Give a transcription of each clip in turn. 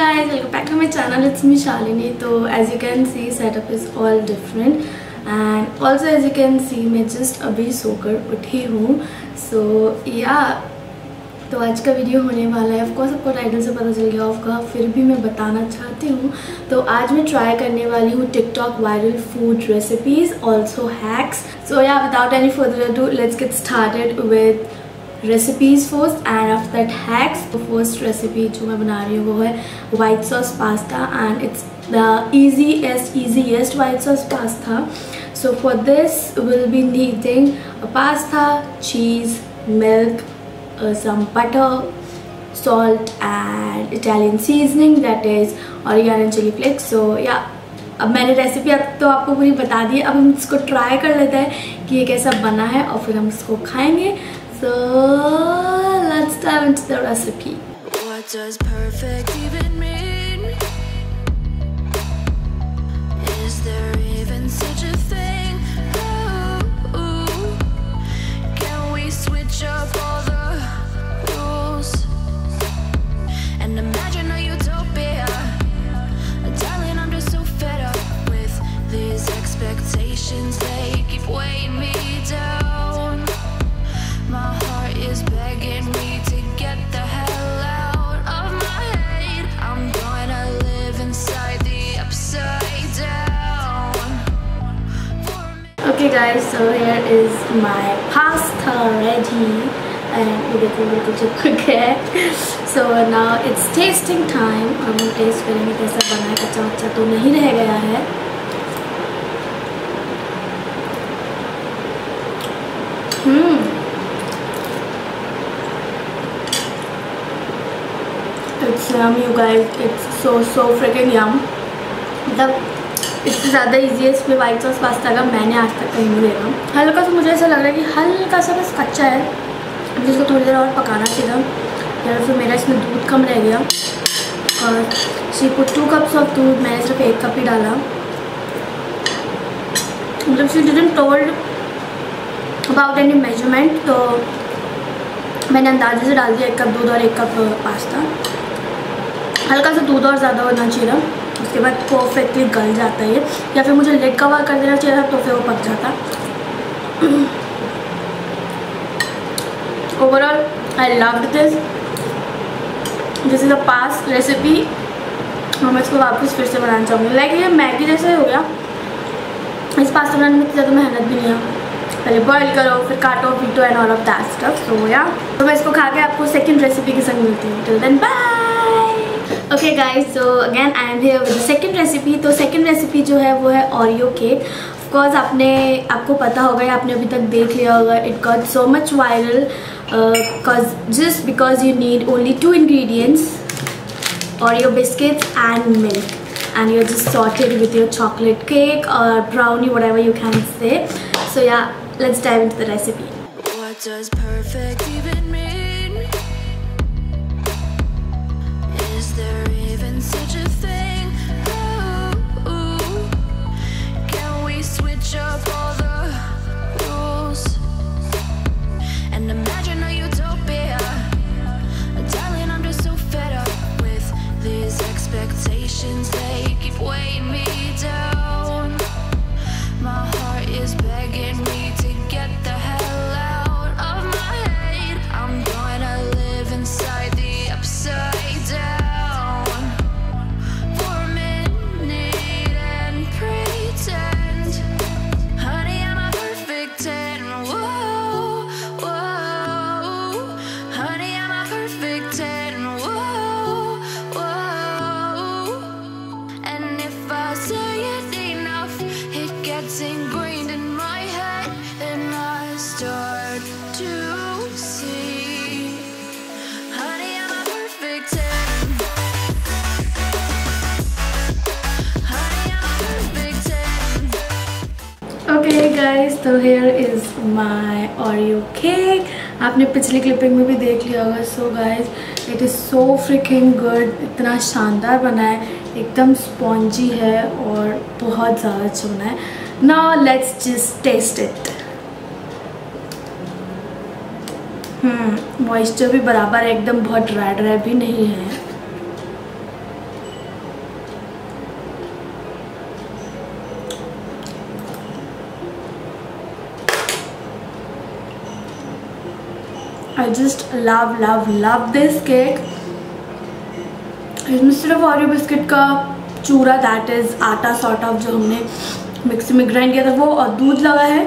guys, welcome back to my channel. It's me Shalini. तो as you can see setup is all different and also as you can see मैं just अभी सोकर उठी हूँ. So yeah, तो आज का वीडियो होने वाला है. ऑफकोर्स आपको टाइटल से पता चल गया होगा, फिर भी मैं बताना चाहती हूँ. तो आज मैं ट्राई करने वाली हूँ TikTok viral food recipes, also hacks. So yeah without any further ado let's get started with recipes first and after that hacks. तो फर्स्ट रेसिपी जो मैं बना रही हूँ वो है white sauce pasta and it's the easiest white sauce pasta. So for this we'll be needing a pasta, cheese, milk, some butter, salt and Italian seasoning that is oregano and chili flakes. So yeah, अब मैंने recipe अब तो आपको पूरी बता दी. अब हम इसको ट्राई कर लेते हैं कि ये कैसा बना है और फिर हम इसको खाएंगे. So let's dive into the recipe. What does perfect even mean? Is there even such a thing? Ooh, can we switch up all the rules and imagine a utopia? Darling, I'm just so fed up with these expectations. They keep weighing me down. My heart is begging me to get the hell out of my head. I'm gonna live inside the upside down. Okay guys, so here is my pasta ready and ये देखो बिल्कुल चिपक गया है. So now it's tasting time. अब हम test करेंगे कैसा बना है. कच्चा वच्चा तो नहीं रह गया है. It's yum you guys, it's so freaking yum. मतलब इससे ज़्यादा ईजीएस्ट में वाइट सॉस पास्ता का मैंने आज तक कहीं नहीं देखा. हल्का सा मुझे ऐसा लग रहा है कि हल्का सा बस कच्चा है, जिसको थोड़ी देर और पकाना चाहिए. यार फिर मेरा इसमें दूध कम रह गया और शी पुट 2 cups ऑफ दूध. मैंने सिर्फ 1 कप ही डाला. मतलब she didn't told about any measurement, तो मैंने अंदाजे से डाल दिया 1 कप दूध और 1 कप पास्ता. हल्का सा दूध और ज़्यादा होना चाहिए था, उसके बाद परफेक्टली गल जाता है ये. या फिर मुझे लिड कवर कर देना चाहिए था तो फिर वो पक जाता. Overall I loved this. This is a past recipe. मैं इसको वापस फिर से बनाना चाहूँगी. लाइक ये मैगी जैसे हो गया. इस पास्ता बनाने में ज़्यादा मेहनत भी नहीं है. पहले बॉईल करो, फिर काटो, पीटो and all of that stuff. So yeah, तो मैं इसको खा के आपको सेकंड रेसिपी के संग मिलती हूँ. Till then bye. Okay guys, so again I am here with the second recipe. तो सेकंड रेसिपी जो है वो है ओरियो केक. ऑफकोर्स आपको पता होगा या आपने अभी तक देख लिया होगा. It got so much viral just because you need only 2 ingredients, Oreo biscuits and milk, and you're just sorted with your chocolate cake or brownie, whatever you can say. So yeah, let's dive into the recipe. What does perfect even mean? Is there even such a thing? Ooh, can we switch up all the rules and imagine a utopia? Darling, I'm just so fed up with these expectations. They keep weighing me down. My heart is begging me to get the hell out of my head. I'm gonna live inside the upside down for a minute and pretend, honey, I'm a perfect 10. Whoa, whoa, honey, I'm a perfect 10. Whoa, whoa, and if I say it enough, it gets ingrained in my head, and I start to see, honey, I'm a perfect 10. Honey, I'm a perfect 10. Okay guys, so here is my Oreo cake. आपने पिछली clipping में भी देख लिया होगा. So guys, it is so freaking good. इतना शानदार बना है, एकदम स्पॉन्जी है और बहुत ज़्यादा अच्छा बना है. Now let's just taste it. Moisture भी बराबर है एकदम, बहुत ड्राई भी नहीं है. I just love love love this cake. इसमें सिर्फ ओरियो बिस्किट का चूरा, दैट इज़ आटा सॉर्ट ऑफ, जो हमने मिक्सी में ग्राइंड किया था वो, और दूध लगा है।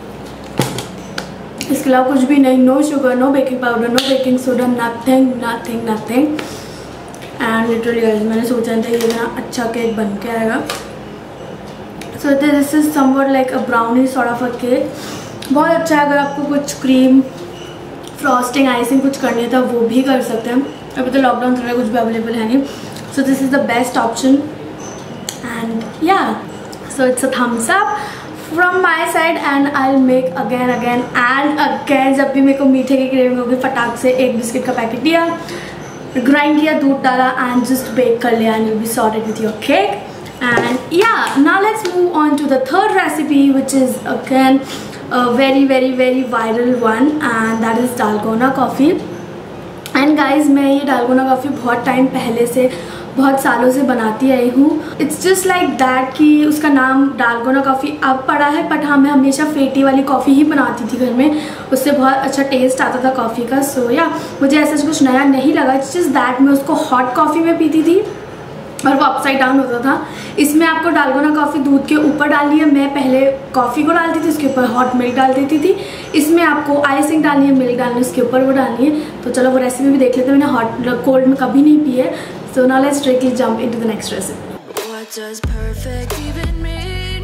इसके अलावा कुछ भी नहीं, no sugar, no baking powder, no baking soda, nothing nothing nothing. And literally guys मैंने सोचा था ये इतना अच्छा केक बन के आएगा। So this is something like a brownie sort of a cake. बहुत अच्छा है। अगर आपको कुछ क्रीम फ्रॉस्टिंग आइसिंग कुछ करनी है तो वो भी कर सकते हैं। अभी तो लॉकडाउन चल रहा है, कुछ भी अवेलेबल है नहीं। So this is the best option and yeah so it's a thumbs up from my side and I will make again and again. जब भी मेरे को मीठे की क्रेविंग होगी, फटाक से एक बिस्किट का पैकेट लिया, ग्राइंड किया, दूध डाला एंड जस्ट बेक कर लिया and you be sorted with your cake. And yeah now let's move on to the third recipe which is again very viral one and that is dalgona coffee। एंड गाइज मैं ये dalgona coffee बहुत time पहले से, बहुत सालों से बनाती आई हूँ। इट्स जस्ट लाइक दैट कि उसका नाम डालगोना कॉफ़ी अब पड़ा है, बट हाँ मैं हमेशा फेटी वाली कॉफ़ी ही बनाती थी घर में, उससे बहुत अच्छा टेस्ट आता था कॉफ़ी का। सो या मुझे ऐसा कुछ नया नहीं लगा। इट्स जस्ट दैट मैं उसको हॉट कॉफ़ी में पीती थी और वो अपसाइड डाउन होता था। इसमें आपको डालगोना कॉफ़ी दूध के ऊपर डालनी है। मैं पहले कॉफ़ी को डालती थी, उसके ऊपर हॉट मिल्क डाल देती थी। इसमें आपको आइसिंग डालनी है, मिल्क डालनी है, उसके ऊपर वो डालनी है। तो चलो वो रेसिपी भी देख लेते हैं। मैंने हॉट कोल्ड में कभी नहीं पी है। So now let's directly jump into the next recipe. What does perfect even mean?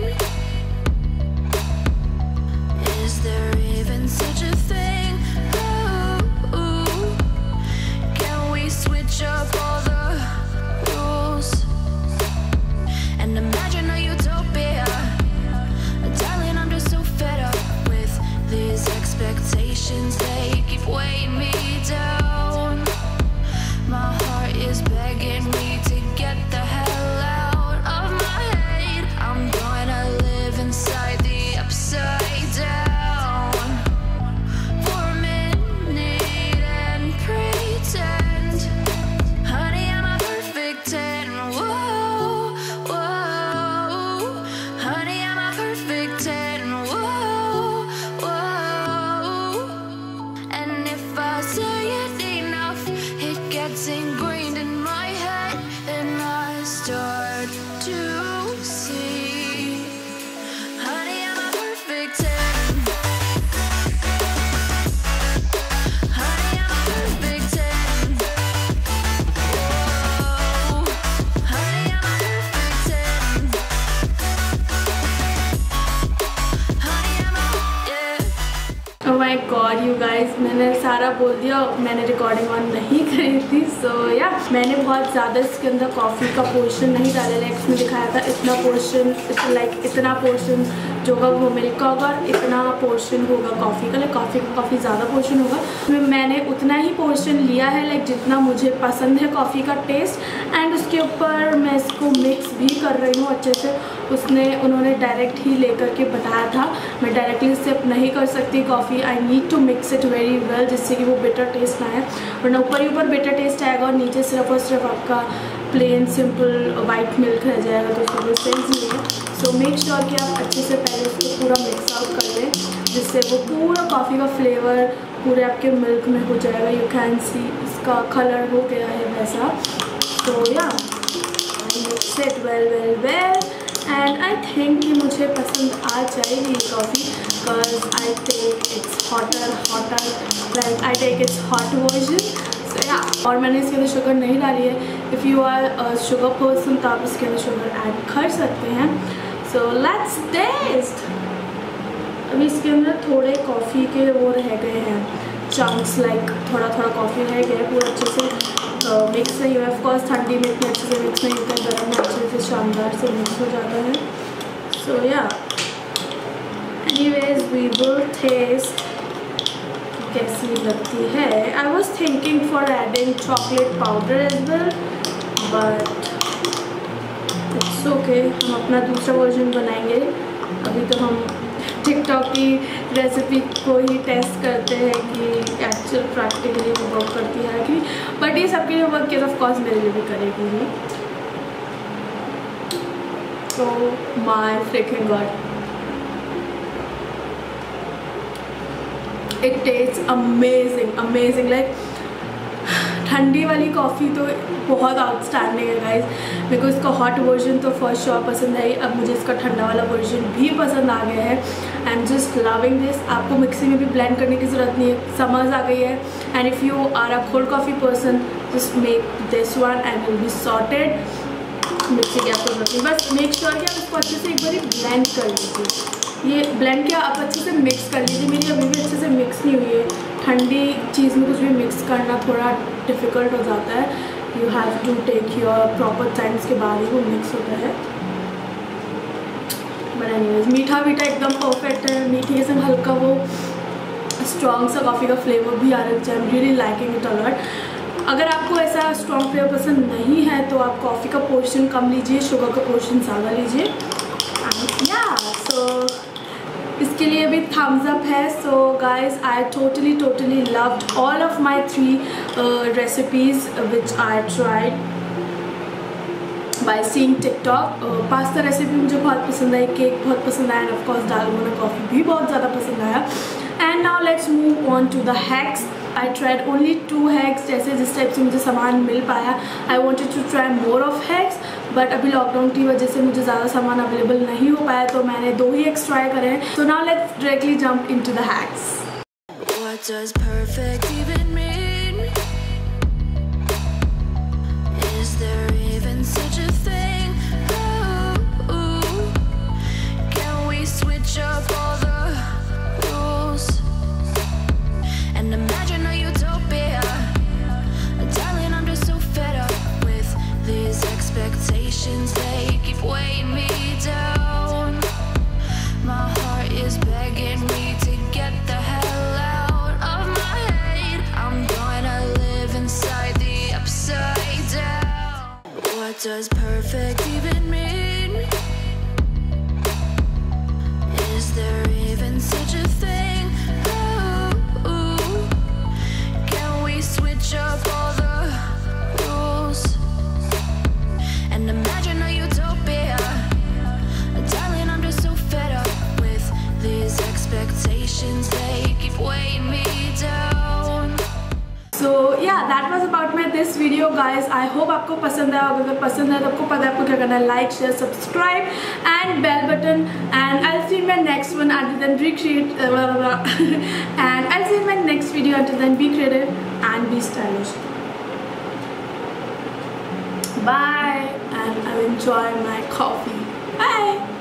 Is there even such a thing? Ooh, can we switch up all the rules and imagine a utopia? Darling, I'm just so fed up with these expectations. They keep weighing me down. My heart is begging me to get the hell out of my head. I'm gonna live inside the upside down for a minute and pretend, honey, I'm a perfect 10. Whoa, whoa, honey, I'm a perfect 10. Whoa, whoa, and if I say it enough, it gets ingrained in my head and I start to see, honey, I'm a perfect 10. Honey, I'm a perfect 10. Whoa, honey, I'm a perfect 10. Honey, I'm a, yeah. Oh my god you guys, मैंने सारा बोल दिया, मैंने recording on नहीं करी थी। सो या मैंने बहुत ज़्यादा इसके अंदर कॉफ़ी का पोर्शन नहीं डाला। लाइक इसमें दिखाया था इतना पोर्शन, लाइक इतना पोर्शन जो होगा वो मिल्क का होगा, इतना पोर्शन होगा कॉफ़ी का। लाइक कॉफ़ी का काफ़ी ज़्यादा पोर्शन होगा। मैंने उतना ही पोर्शन लिया है लाइक जितना मुझे पसंद है कॉफ़ी का टेस्ट। एंड उसके ऊपर मैं इसको मिक्स भी कर रही हूँ अच्छे से। उन्होंने डायरेक्ट ही लेकर के बताया था, मैं डायरेक्टली सिप नहीं कर सकती coffee. I need to mix it very well जिससे कि वो बेटर टेस्ट ना आए, वरना ऊपर ही ऊपर बेटर टेस्ट आएगा और नीचे सिर्फ और सिर्फ आपका प्लेन सिंपल वाइट मिल्क रह जाएगा, तो उसका कोई सेंस नहीं है। सो मेक श्योर कि आप अच्छे से पहले उसको पूरा मिक्स आउट कर लें जिससे वो पूरा कॉफ़ी का फ्लेवर पूरे आपके मिल्क में हो जाएगा। यू कैन सी इसका कलर हो गया है वैसा। तो yeah mix it well and I think कि मुझे पसंद आ जाएगी ये coffee, because I take its hotter I take its hot version. So yeah, और मैंने इसके अंदर शुगर नहीं डाली है। If you are sugar person तो आप इसके अंदर शुगर ऐड कर सकते हैं। So let's taste. अभी इसके अंदर थोड़े कॉफ़ी के वो रह गए हैं चंक्स, लाइक थोड़ा कॉफ़ी रह गया, पूरा अच्छे से मिक्स नहीं हुआ। ऑफकोर्स ठंडी में इतने अच्छे से मिक्स नहीं होता है, गर्म में अच्छे से शानदार से मिक्स हो जाता है। सो या एनीवेज वी विल टेस्ट कैसी लगती है। I was thinking for adding chocolate powder as well, but it's okay. हम अपना दूसरा वर्जन बनाएंगे। अभी तो हम टिकटॉक की रेसिपी को ही टेस्ट करते हैं कि एक्चुअल प्रैक्टिकली वो वर्क करती है कि, बट ये सबके लिए वर्क किया ऑफ कोर्स मेरे लिए भी करेगी ही। तो my freaking god, it taste amazing like ठंडी वाली कॉफ़ी तो बहुत आउटस्टैंडिंग है गाइज। मेरे को इसका हॉट वर्जन तो फर्स्ट श्योर पसंद आई, अब मुझे इसका ठंडा वाला वर्जन भी पसंद आ गया है। I am just loving this. आपको मिक्सी में भी ब्लेंड करने की ज़रूरत नहीं है, समझ आ गई है। And if you are a cold coffee person just make this one and will be sorted. Mixie की आपको जरूरत नहीं, बस मेक श्योर कि आप इसको अच्छे से एक बार ब्लेंड कर लीजिए। ये ब्लेंड किया आप अच्छे से मिक्स कर लीजिए। मेरी अभी भी अच्छे से मिक्स नहीं हुई है। ठंडी चीज़ में कुछ भी मिक्स करना थोड़ा डिफ़िकल्ट हो जाता है। You have to take your proper times के बाद ही वो मिक्स होता है। बट एनीवेज मीठा एकदम परफेक्ट है। मीठी के संग हल्का वो स्ट्रॉन्ग सा कॉफ़ी का फ्लेवर भी आ रहा है। I am really liking it a lot. अगर आपको ऐसा स्ट्रॉन्ग फ्लेवर पसंद नहीं है तो आप कॉफ़ी का पोर्शन कम लीजिए, शुगर का पोर्शन ज़्यादा लीजिए। या सो इसके लिए भी थम्स अप है। So guys I totally loved all of my 3 recipes which I tried by seeing TikTok. Pasta recipe मुझे बहुत पसंद आई, केक बहुत पसंद आया, एंड ऑफकोर्स डालगोना कॉफ़ी भी बहुत ज़्यादा पसंद आया। And now let's move on to the hacks. I tried only 2 hacks, जैसे जिस टाइप से मुझे सामान मिल पाया। I wanted to try more of hacks, but अभी लॉकडाउन की वजह से मुझे ज़्यादा सामान अवेलेबल नहीं हो पाया, तो मैंने 2 ही हैक्स ट्राई करे हैं। So now let's directly jump into the hacks. What does perfect even mean? Is there even such a thing? Ooh, can we switch up all the rules and imagine a utopia? Darling, I'm just so fed up with these expectations. They keep weighing me down. My heart is begging me to get the hell out of my head. I'm gonna live inside the upside down. What does perfect even mean? Is there even such a thing? Ooh, can we switch up all the rules and imagine a utopia? Darling, I'm just so fed up with these expectations. They keep weighing me down. So yeah, that was about my this video guys. I hope आपको पसंद आया। अगर पसंद आया तो आपको पता है आपको क्या करना है, like share subscribe and bell button. And I will see in my next one. until then be creative and I'll see you in my next video. Until then be creative and be stylish. Bye, and I'll enjoy my coffee. Bye.